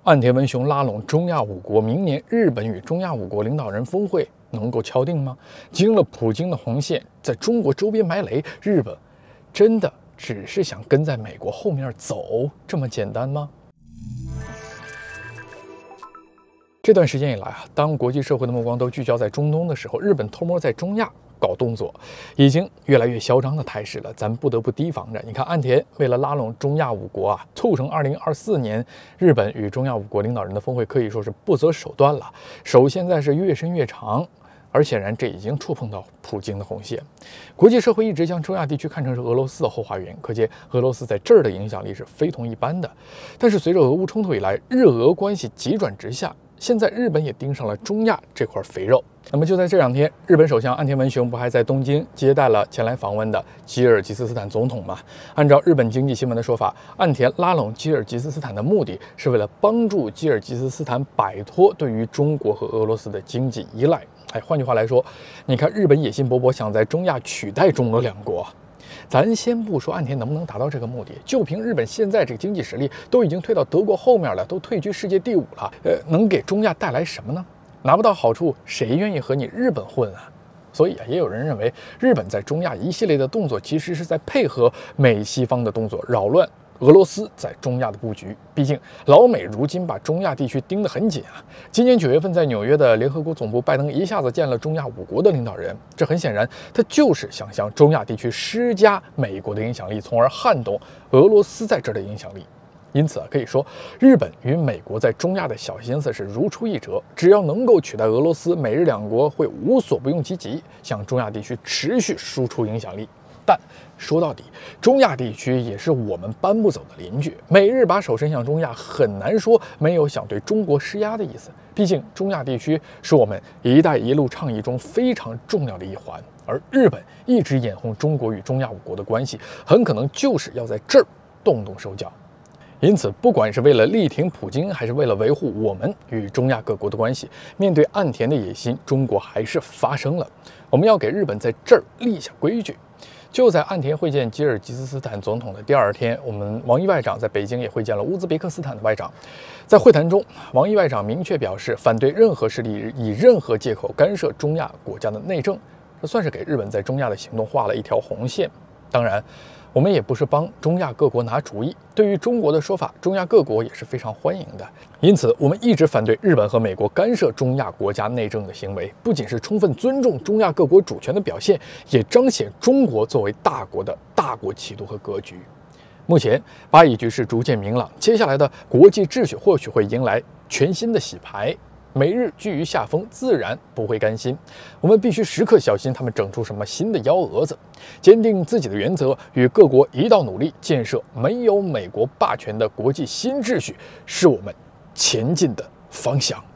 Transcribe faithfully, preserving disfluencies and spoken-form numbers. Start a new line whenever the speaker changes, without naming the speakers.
岸田文雄拉拢中亚五国，明年日本与中亚五国领导人峰会能够敲定吗？经了普京的红线，在中国周边埋雷，日本真的只是想跟在美国后面走这么简单吗？这段时间以来啊，当国际社会的目光都聚焦在中东的时候，日本偷摸在中亚搞动作，已经越来越嚣张的态势了，咱不得不提防着。你看，岸田为了拉拢中亚五国啊，促成二零二四年日本与中亚五国领导人的峰会，可以说是不择手段了。手现在是越伸越长，而显然这已经触碰到普京的红线。国际社会一直将中亚地区看成是俄罗斯的后花园，可见俄罗斯在这儿的影响力是非同一般的。但是随着俄乌冲突以来，日俄关系急转直下。现在日本也盯上了中亚这块肥肉。那么就在这两天，日本首相岸田文雄不还在东京接待了前来访问的吉尔吉斯斯坦总统吗？按照日本经济新闻的说法，岸田拉拢吉尔吉斯斯坦的目的是为了帮助吉尔吉斯斯坦摆脱对于中国和俄罗斯的经济依赖。哎，换句话来说，你看日本野心勃勃，想在中亚取代中俄两国。咱先不说岸田能不能达到这个目的，就凭日本现在这个经济实力，都已经退到德国后面了，都退居世界第五了。呃，能给中亚带来什么呢？拿不到好处，谁愿意和你日本混啊？所以啊，也有人认为，日本在中亚一系列的动作，其实是在配合美西方的动作，扰乱俄罗斯在中亚的布局。毕竟老美如今把中亚地区盯得很紧啊。今年九月份在纽约的联合国总部，拜登一下子见了中亚五国的领导人，这很显然他就是想向中亚地区施加美国的影响力，从而撼动俄罗斯在这儿的影响力。因此啊，可以说日本与美国在中亚的小心思是如出一辙，只要能够取代俄罗斯，美日两国会无所不用其极，向中亚地区持续输出影响力。但说到底，中亚地区也是我们搬不走的邻居。美日把手伸向中亚，很难说没有想对中国施压的意思。毕竟中亚地区是我们“一带一路”倡议中非常重要的一环，而日本一直眼红中国与中亚五国的关系，很可能就是要在这儿动动手脚。因此，不管是为了力挺普京，还是为了维护我们与中亚各国的关系，面对岸田的野心，中国还是发声了。我们要给日本在这儿立下规矩。就在岸田会见吉尔吉斯斯坦总统的第二天，我们王毅外长在北京也会见了乌兹别克斯坦的外长。在会谈中，王毅外长明确表示，反对任何势力以任何借口干涉中亚国家的内政，这算是给日本在中亚的行动画了一条红线。当然，我们也不是帮中亚各国拿主意，对于中国的说法，中亚各国也是非常欢迎的。因此，我们一直反对日本和美国干涉中亚国家内政的行为，不仅是充分尊重中亚各国主权的表现，也彰显中国作为大国的大国气度和格局。目前，巴以局势逐渐明朗，接下来的国际秩序或许会迎来全新的洗牌。美日居于下风，自然不会甘心。我们必须时刻小心他们整出什么新的幺蛾子，坚定自己的原则，与各国一道努力，建设没有美国霸权的国际新秩序，是我们前进的方向。